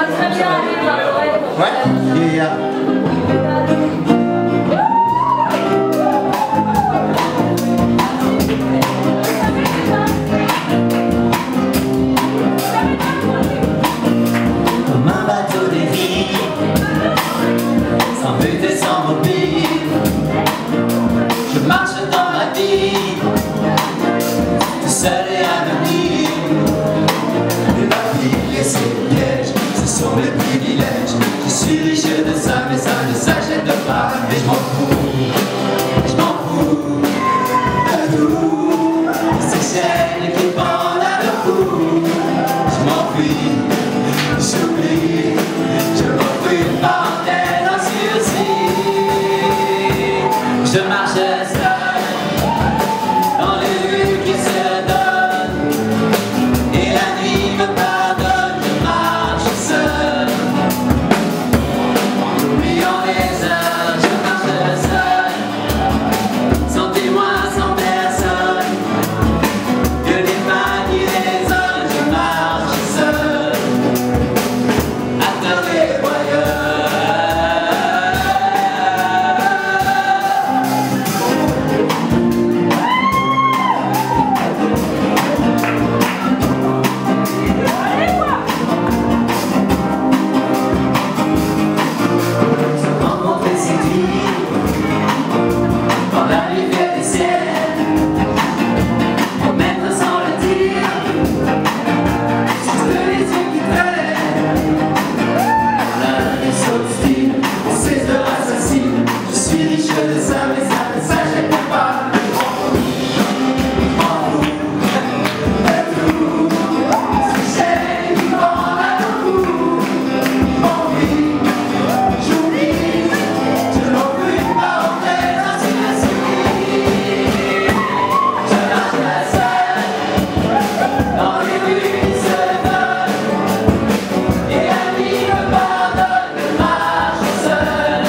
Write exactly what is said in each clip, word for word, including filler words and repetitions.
très bien, allez, ouais, et, euh, comme un bateau dérive, sans but et sans mobile, je marche dans ma vie, tout seul et anonyme. Et ma vie et ses pièges, ce sont les privilèges. Je suis riche de ça, mais ça ne s'achète pas. Et je m'en fous, je m'en fous de tout. Ces chaînes qui pendent à le cou, je m'enfuis, j'oublie, je m'offre une parenthèse en sursis. Je marche seul dans les rues qui se donnent, et la nuit me pardonne, je marche seul. En oubliant les heures, je marche seul, sans témoin, sans personne, que les pas ni les hommes, je marche seul, à terre les voyeurs. Rencontrer, séduire, quand la nuit fait des scènes, promettre sans le dire, juste les yeux qui traînent. L'un des s'obstine, on cesse de assassine. Je suis riche de ça, mais ça ne s'achète pas. Je m'en fous de tout. Ces chaînes qui pendent à nos cous, je m'enfuis, j'oublie, je m'offre une parenthèse en sursis. Je marche seul dans les rues qui se donnent, et la nuit me pardonne, je marche seul.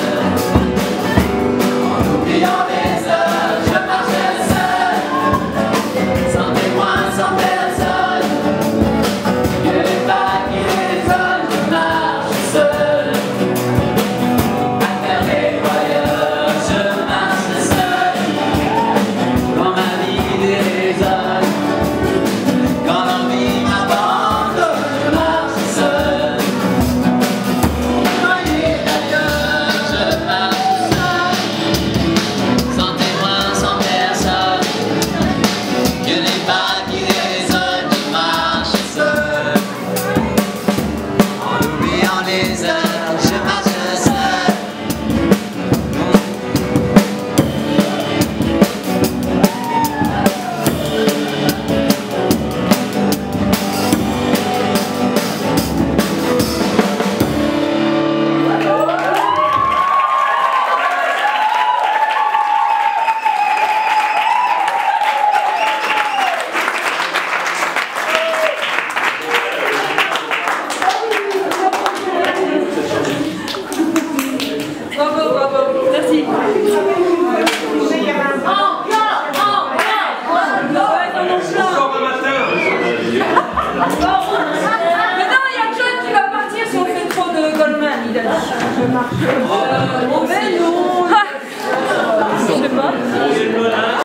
En oubliant les heures, je marche seul, sans témoin, sans personne, que les pas qui résonnent, je marche seul. À faire les voyeurs, je marche seul, quand ma vie désole, quand l'envie m'abandonne, je marche seul. Voyez d'ailleurs, je marche seul, sans témoin, sans personne, que les pas qui résonnent, je marche seul. En oubliant les heures, je marche seul. Bravo, bravo, merci. Mais non, il y a John qui va partir si on fait trop de Goldman, il a dit.